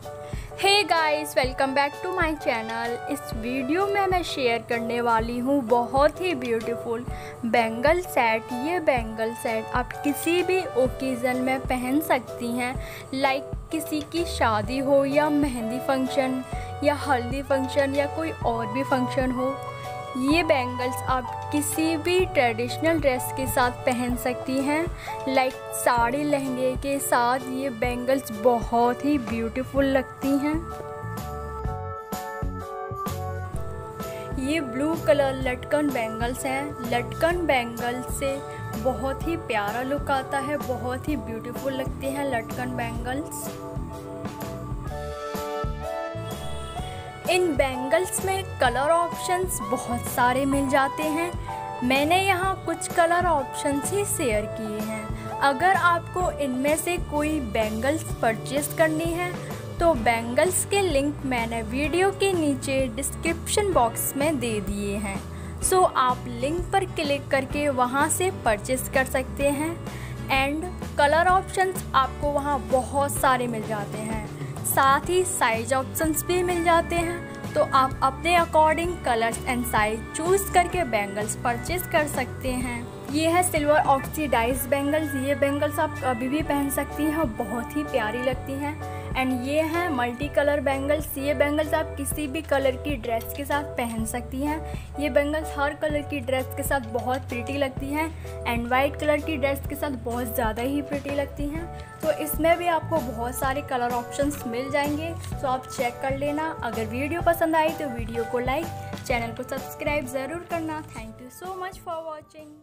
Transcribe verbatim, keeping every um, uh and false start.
Hey guys, welcome back to my channel. इस video में मैं शेयर करने वाली हूँ बहुत ही ब्यूटीफुल बैंगल सेट। ये बैंगल सेट आप किसी भी ओकेज़न में पहन सकती हैं, लाइक किसी की शादी हो या मेहंदी फंक्शन या हल्दी फंक्शन या कोई और भी फंक्शन हो। ये बैंगल्स आप किसी भी ट्रेडिशनल ड्रेस के साथ पहन सकती हैं, लाइक साड़ी लहंगे के साथ ये बैंगल्स बहुत ही ब्यूटीफुल लगती हैं। ये ब्लू कलर लटकन बैंगल्स हैं। लटकन बैंगल से बहुत ही प्यारा लुक आता है, बहुत ही ब्यूटीफुल लगते हैं लटकन बैंगल्स। इन बैंगल्स में कलर ऑप्शंस बहुत सारे मिल जाते हैं। मैंने यहाँ कुछ कलर ऑप्शंस ही शेयर किए हैं। अगर आपको इनमें से कोई बैंगल्स परचेस करनी है तो बैंगल्स के लिंक मैंने वीडियो के नीचे डिस्क्रिप्शन बॉक्स में दे दिए हैं। सो आप लिंक पर क्लिक करके वहाँ से परचेस कर सकते हैं। एंड कलर ऑप्शंस आपको वहाँ बहुत सारे मिल जाते हैं, साथ ही साइज ऑप्शंस भी मिल जाते हैं। तो आप अपने according colours and size choose करके बैंगल्स परचेज कर सकते हैं। ये है सिल्वर ऑक्सीडाइज बैंगल्स। ये बैंगल्स आप कभी भी पहन सकती हैं, बहुत ही प्यारी लगती हैं। एंड ये हैं मल्टी कलर बैंगल्स। ये बैंगल्स आप किसी भी कलर की ड्रेस के साथ पहन सकती हैं। ये बैंगल्स हर कलर की ड्रेस के साथ बहुत प्रिटी लगती हैं एंड वाइट कलर की ड्रेस के साथ बहुत ज़्यादा ही प्रिटी लगती हैं। तो इसमें भी आपको बहुत सारे कलर ऑप्शंस मिल जाएंगे, तो आप चेक कर लेना। अगर वीडियो पसंद आई तो वीडियो को लाइक, चैनल को सब्सक्राइब ज़रूर करना। Thank you so much for watching.